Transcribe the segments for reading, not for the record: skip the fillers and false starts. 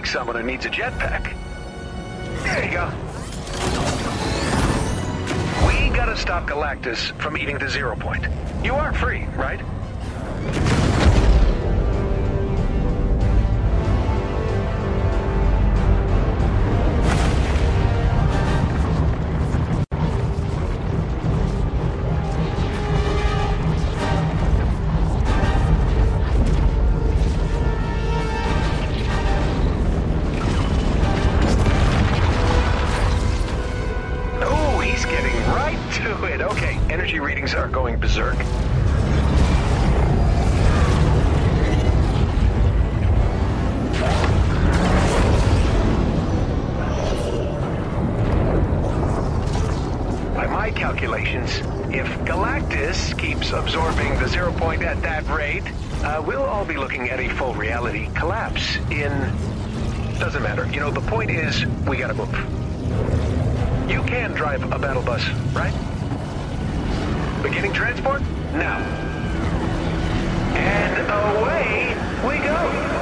like someone who needs a jetpack. There you go. We gotta stop Galactus from eating the 0 point. You are free, right? Okay, energy readings are going berserk. By my calculations, if Galactus keeps absorbing the 0 point at that rate, we'll all be looking at a full reality collapse in... Doesn't matter. You know, the point is, we gotta move. You can drive a battle bus, right? Beginning transport? Now. And away we go!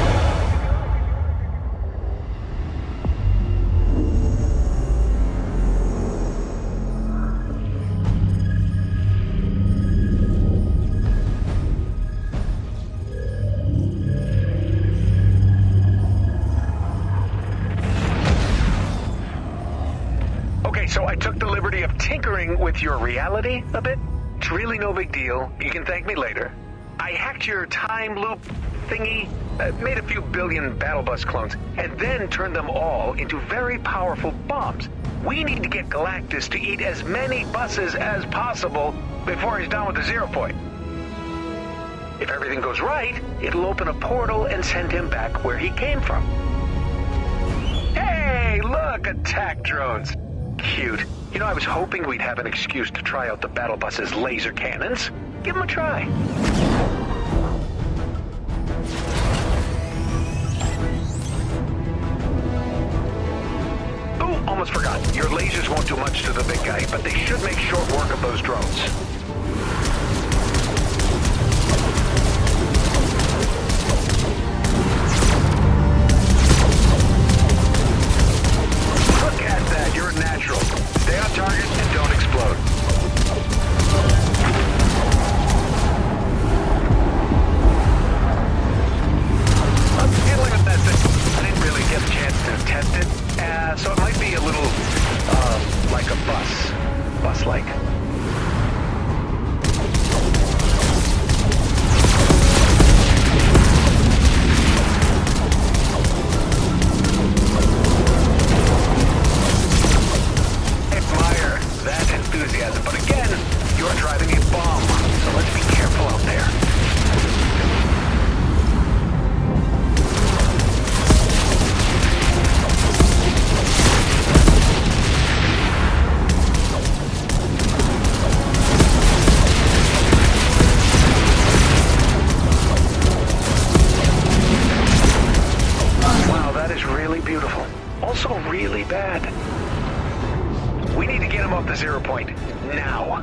So I took the liberty of tinkering with your reality a bit. It's really no big deal. You can thank me later. I hacked your time loop thingy, made a few billion battle bus clones, and then turned them all into very powerful bombs. We need to get Galactus to eat as many buses as possible before he's done with the 0 point. If everything goes right, it'll open a portal and send him back where he came from. Hey, look, attack drones. Cute. You know, I was hoping we'd have an excuse to try out the battle bus's laser cannons. Give them a try. Oh, almost forgot. Your lasers won't do much to the big guy, but they should make short work of those drones. You're natural. Stay on target and don't explode. I'm feeling a message. I didn't really get a chance to test it, so it might be a little, like a bus. Bus-like. That enthusiasm, but again, you're driving a bomb, so let's be careful out there. Wow, that is really beautiful. Also really bad. We need to get him off the 0 point. Now.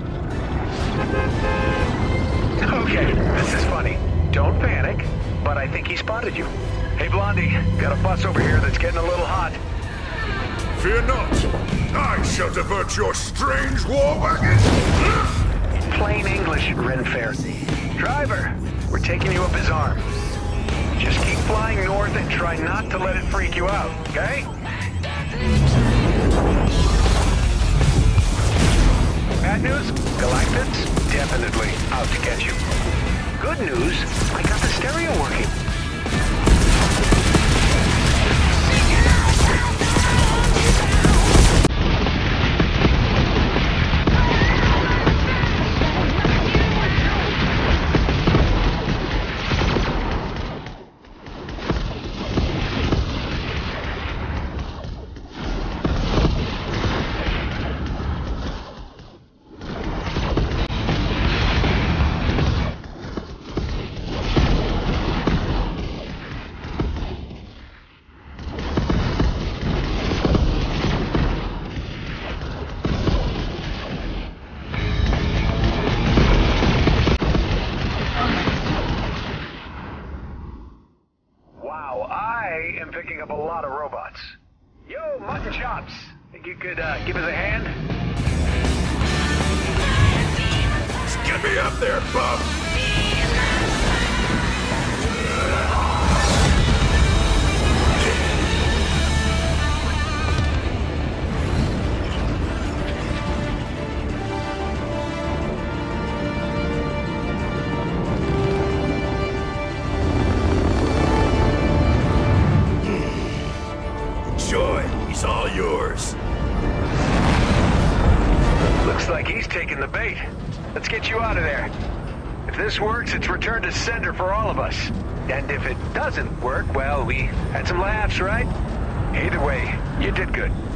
Okay, this is funny. Don't panic, but I think he spotted you. Hey, Blondie, got a bus over here that's getting a little hot. Fear not. I shall divert your strange war wagon. Plain English, Renfair. Driver, we're taking you up his arm. Just keep flying north and try not to let it freak you out, okay? Bad news? Galactus? Definitely out to get you. Good news? I got the stereo working. a lot of robots. Yo, Mutton Chops! Think you could give us a hand? Just get me up there, bub! He's all yours. Looks like he's taking the bait. Let's get you out of there. If this works, it's return to sender for all of us. And if it doesn't work, well, we had some laughs, right? Either way, you did good.